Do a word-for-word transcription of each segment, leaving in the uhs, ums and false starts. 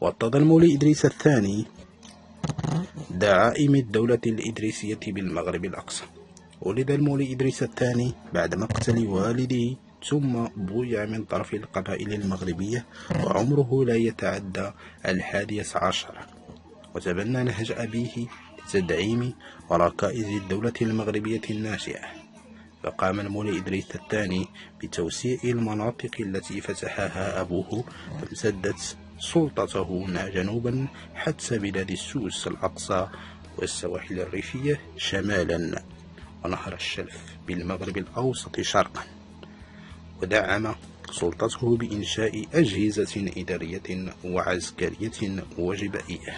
وارتضى المولي إدريس الثاني دعائم الدولة الإدريسية بالمغرب الأقصى. ولد المولي إدريس الثاني بعد مقتل والده، ثم بويع من طرف القبائل المغربية، وعمره لا يتعدى الحادية عشر، وتبنى نهج أبيه لتدعيم ركائز الدولة المغربية الناشئة. فقام المولي إدريس الثاني بتوسيع المناطق التي فتحها أبوه، فامتدت سلطته جنوبا حتى بلاد السوس الأقصى والسواحل الريفية شمالا، ونهر الشلف بالمغرب الأوسط شرقا، ودعم سلطته بإنشاء أجهزة إدارية وعسكرية وجبائية.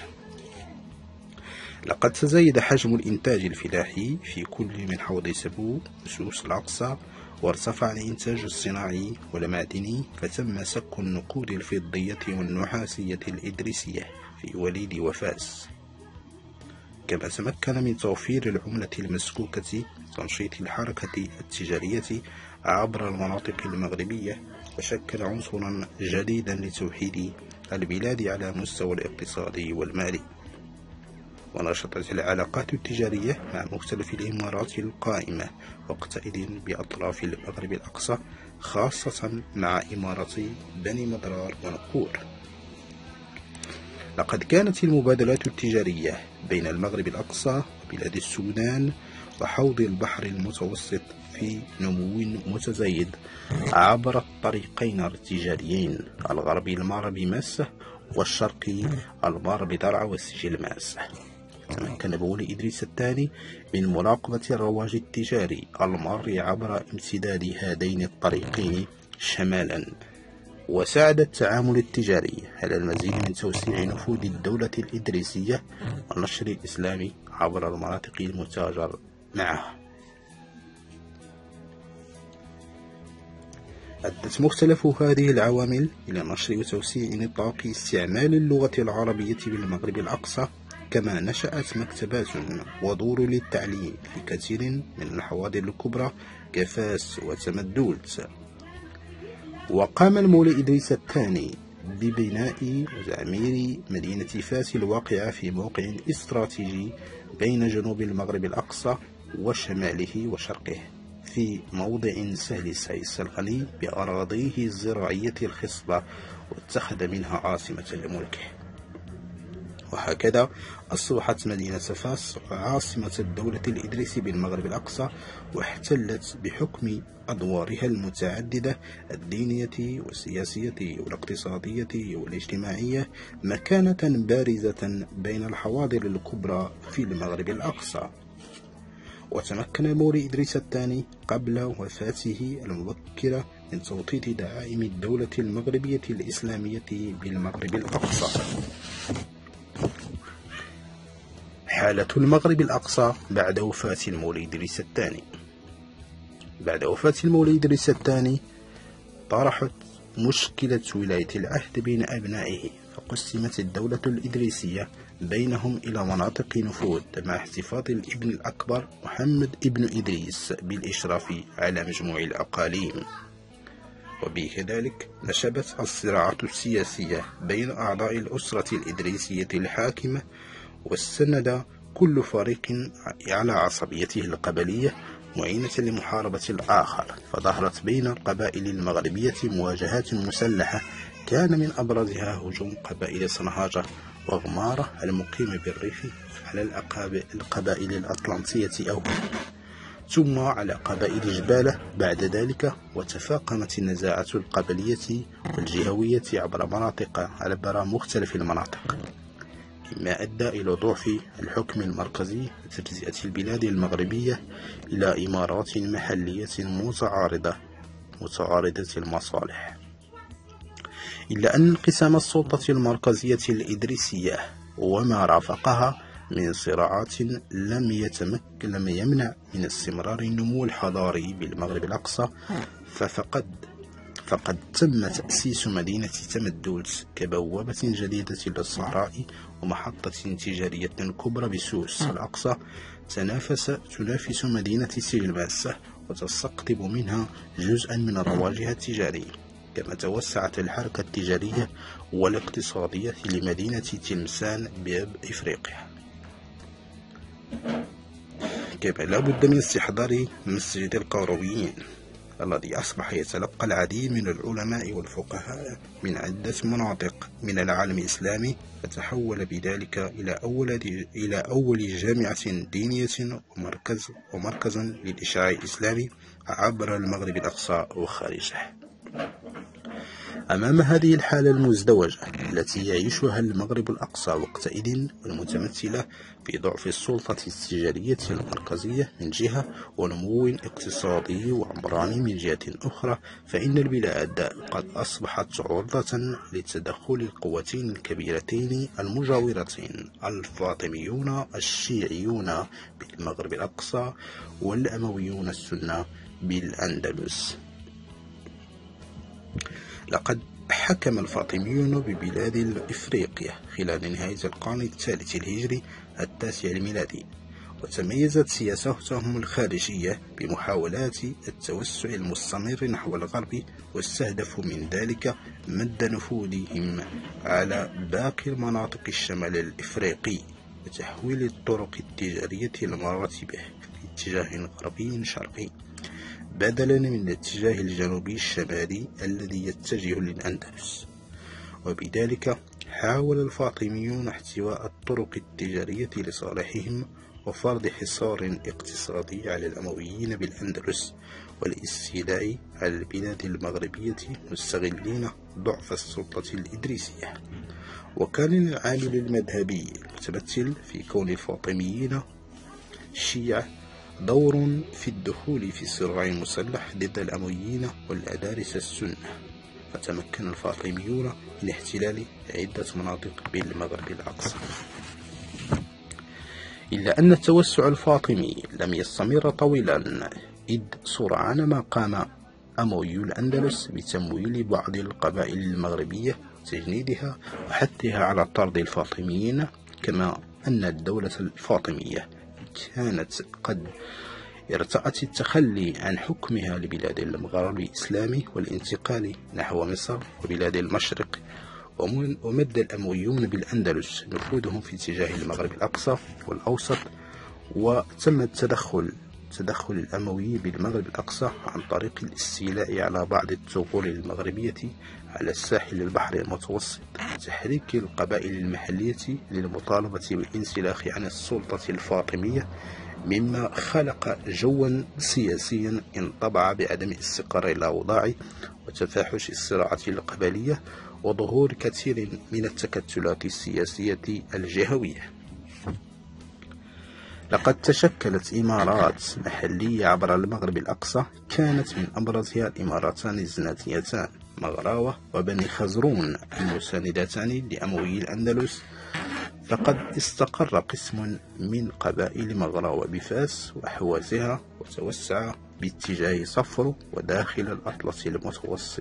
لقد تزايد حجم الإنتاج الفلاحي في كل من حوض سبو وسوس الأقصى، وارتفع الإنتاج الصناعي والمعدني، فتم سك النقود الفضية والنحاسية الإدريسية في وليد وفاس. كما تمكن من توفير العملة المسكوكة، تنشيط الحركة التجارية عبر المناطق المغربية، وشكل عنصرا جديدا لتوحيد البلاد على مستوى الاقتصادي والمالي. ونشطت العلاقات التجارية مع مختلف الإمارات القائمة وقتئذ بأطراف المغرب الأقصى، خاصة مع إمارة بني مضرار ونقور. لقد كانت المبادلات التجارية بين المغرب الأقصى وبلاد السودان وحوض البحر المتوسط في نمو متزايد عبر الطريقين التجاريين، الغربي المار بماسة، والشرقي المار بدرعا والسجل ماسة. تمكن المولي إدريس الثاني من مراقبة الرواج التجاري المار عبر امتداد هذين الطريقين شمالا، وساعد التعامل التجاري على المزيد من توسيع نفوذ الدولة الإدريسية ونشر الإسلام عبر المناطق المتاجر معها. أدت مختلف هذه العوامل إلى نشر وتوسيع نطاق استعمال اللغة العربية بالمغرب الأقصى، كما نشأت مكتبات ودور للتعليم في كثير من الحواضر الكبرى كفاس وتمدولت. وقام المولي إدريس الثاني ببناء وتعمير مدينة فاس الواقعة في موقع استراتيجي بين جنوب المغرب الأقصى وشماله وشرقه، في موضع سهل السيس الغني بأراضيه الزراعية الخصبة، واتخذ منها عاصمة لملكه. وهكذا أصبحت مدينة فاس عاصمة الدولة الإدريسية بالمغرب الأقصى، واحتلت بحكم أدوارها المتعددة الدينية والسياسية والاقتصادية والاجتماعية مكانة بارزة بين الحواضر الكبرى في المغرب الأقصى. وتمكن المولي إدريس الثاني قبل وفاته المبكرة من توطيد دعائم الدولة المغربية الإسلامية بالمغرب الأقصى. حالة المغرب الأقصى بعد وفاة المولي إدريس الثاني. بعد وفاة المولي إدريس الثاني طرحت مشكلة ولاية العهد بين أبنائه، فقسمت الدولة الإدريسية بينهم إلى مناطق نفوذ، مع احتفاظ الابن الأكبر محمد ابن إدريس بالإشراف على مجموع الأقاليم. وبكذلك نشبت الصراعات السياسية بين أعضاء الأسرة الإدريسية الحاكمة، واستند كل فريق على عصبيته القبلية معينة لمحاربة الآخر، فظهرت بين القبائل المغربية مواجهات مسلحة كان من أبرزها هجوم قبائل صنهاجة وغمارة المقيمة بالريف على القبائل الأطلنطية أولا، ثم على قبائل جبالة بعد ذلك، وتفاقمت النزاعات القبلية والجهوية عبر مناطق عبر مختلف المناطق، مما أدى إلى ضعف الحكم المركزي وتجزئة البلاد المغربية إلى إمارات محلية متعارضة متعارضة المصالح. إلا أن انقسام السلطة المركزية الإدريسية وما رافقها من صراعات لم يتمكن لم يمنع من استمرار النمو الحضاري بالمغرب الأقصى، ففقد فقد تم تأسيس مدينة تمدولت كبوابة جديدة للصحراء ومحطة تجارية كبرى بسوس الأقصى، تنافس تنافس مدينة سجل ماسة وتستقطب منها جزءا من رواجها التجاري. كما توسعت الحركة التجارية والاقتصادية لمدينة تلمسان بإفريقيا. كما لا بد من استحضار مسجد القرويين الذي أصبح يتلقى العديد من العلماء والفقهاء من عدة مناطق من العالم الإسلامي، فتحول بذلك إلى أول إلى أول جامعة دينية ومركز ومركزا للإشعاع الإسلامي عبر المغرب الأقصى وخارجه. أمام هذه الحالة المزدوجة التي يعيشها المغرب الأقصى وقتئذ، والمتمثلة في ضعف السلطة التجارية المركزية من جهة ونمو اقتصادي وعمراني من جهة أخرى، فإن البلاد قد أصبحت عرضة لتدخل القوتين الكبيرتين المجاورتين، الفاطميون الشيعيون بالمغرب الأقصى والأمويون السنة بالأندلس. لقد حكم الفاطميون ببلاد إفريقيا خلال نهاية القرن الثالث الهجري التاسع الميلادي، وتميزت سياستهم الخارجية بمحاولات التوسع المستمر نحو الغرب، واستهدفوا من ذلك مد نفوذهم على باقي المناطق الشمال الإفريقي وتحويل الطرق التجارية المارة به في اتجاه غربي شرقي بدلا من الاتجاه الجنوبي الشمالي الذي يتجه للأندلس. وبذلك حاول الفاطميون احتواء الطرق التجارية لصالحهم وفرض حصار اقتصادي على الأمويين بالأندلس والاستيلاء على البلاد المغربية مستغلين ضعف السلطة الإدريسية. وكان العامل المذهبي المتمثل في كون الفاطميين الشيعة دور في الدخول في الصراع المسلح ضد الأمويين والأدارس السنة، فتمكن الفاطميون من احتلال عدة مناطق بالمغرب الأقصى. إلا أن التوسع الفاطمي لم يستمر طويلا، إذ سرعان ما قام أموي الأندلس بتمويل بعض القبائل المغربية وتجنيدها وحثها على طرد الفاطميين، كما أن الدولة الفاطمية كانت قد ارتأت التخلي عن حكمها لبلاد المغرب الإسلامي والانتقال نحو مصر وبلاد المشرق، ومد الأمويون بالأندلس نفوذهم في اتجاه المغرب الأقصى والأوسط، وتم التدخل تدخل الأموي بالمغرب الأقصى عن طريق الاستيلاء على بعض الثغور المغربية على الساحل البحر المتوسط وتحريك القبائل المحلية للمطالبة بالانسلاخ عن السلطة الفاطمية، مما خلق جوا سياسيا انطبع بعدم استقرار الأوضاع وتفاحش الصراعات القبلية وظهور كثير من التكتلات السياسية الجهوية. لقد تشكلت إمارات محلية عبر المغرب الأقصى، كانت من أبرزها الإمارتان الزناتيتان مغراوة وبني خزرون المساندتان لأموي الأندلس. لقد استقر قسم من قبائل مغراوة بفاس وحوازها وتوسع باتجاه صفر وداخل الأطلس المتوسط.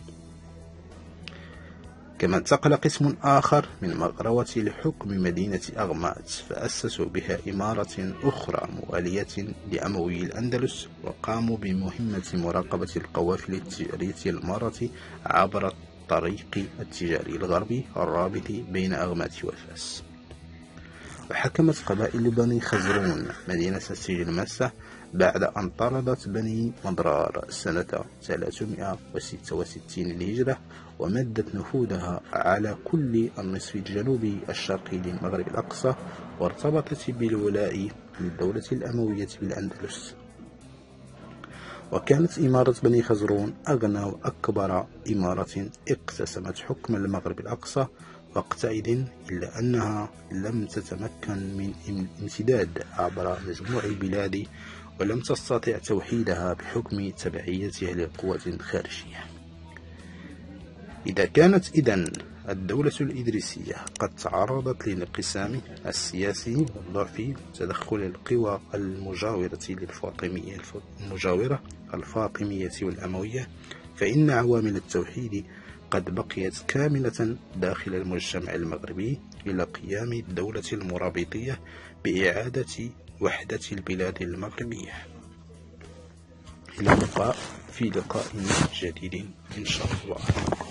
كما انتقل قسم آخر من مغروة لحكم مدينة أغمات، فأسسوا بها إمارة أخرى موالية لأموي الأندلس، وقاموا بمهمة مراقبة القوافل التجارية المارة عبر الطريق التجاري الغربي الرابط بين أغمات وفاس. وحكمت قبائل بني خزرون مدينة سجل مسة بعد أن طردت بني مضرار سنة ثلاثمائة وستة وستين للهجرة، ومدت نفوذها على كل النصف الجنوبي الشرقي للمغرب الأقصى، وارتبطت بالولاء للدولة الأموية بالأندلس. وكانت إمارة بني خزرون أغنى وأكبر إمارة اقتسمت حكم المغرب الأقصى وقتئذ، إلا أنها لم تتمكن من الامتداد عبر مجموع البلاد، ولم تستطع توحيدها بحكم تبعيتها للقوات الخارجية. إذا كانت إذن الدولة الإدريسية قد تعرضت للانقسام السياسي والضعف وتدخل القوى المجاورة للفاطمية المجاورة الفاطمية والأموية، فإن عوامل التوحيد قد بقيت كاملة داخل المجتمع المغربي إلى قيام الدولة المرابطية بإعادة وحدة البلاد المغربية. إلى اللقاء في لقاء جديد إن شاء الله.